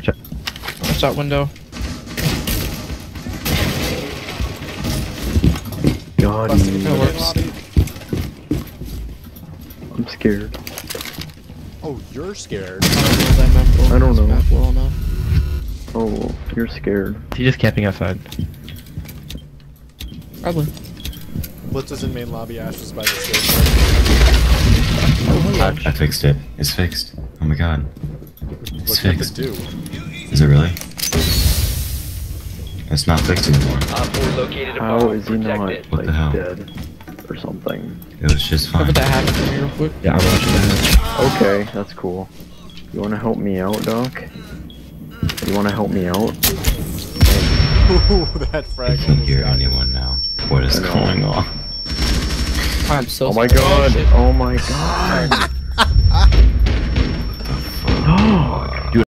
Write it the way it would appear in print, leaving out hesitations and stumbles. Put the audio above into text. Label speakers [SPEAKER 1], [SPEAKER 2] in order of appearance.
[SPEAKER 1] Watch out window.
[SPEAKER 2] God,
[SPEAKER 1] That works.
[SPEAKER 2] I'm scared.
[SPEAKER 3] Oh, you're scared.
[SPEAKER 2] I don't know.
[SPEAKER 1] Map well enough.
[SPEAKER 2] Oh, you're scared.
[SPEAKER 4] Is he just camping outside?
[SPEAKER 1] Probably.
[SPEAKER 3] Blitz is in main lobby, Ash is by the station.
[SPEAKER 5] I fixed it. It's fixed. Oh my god. It's
[SPEAKER 3] What do you have
[SPEAKER 5] fixed.
[SPEAKER 3] to do?
[SPEAKER 5] Is it really? It's not fixed anymore.
[SPEAKER 2] How is he not
[SPEAKER 5] What
[SPEAKER 2] like
[SPEAKER 5] the hell?
[SPEAKER 2] dead or something?
[SPEAKER 5] It was just fine.
[SPEAKER 1] Cover that happen for me real quick.
[SPEAKER 4] Yeah, I'm watching that.
[SPEAKER 2] Okay, that's cool. You wanna help me out, Doc? You wanna help me out?
[SPEAKER 3] Ooh, that frag
[SPEAKER 5] I can't
[SPEAKER 3] almost
[SPEAKER 5] hear
[SPEAKER 3] got you.
[SPEAKER 5] anyone now. What is
[SPEAKER 2] I know.
[SPEAKER 5] going on?
[SPEAKER 1] I'm so
[SPEAKER 2] Oh my
[SPEAKER 1] sorry.
[SPEAKER 2] god!
[SPEAKER 1] Shit.
[SPEAKER 2] Oh my god!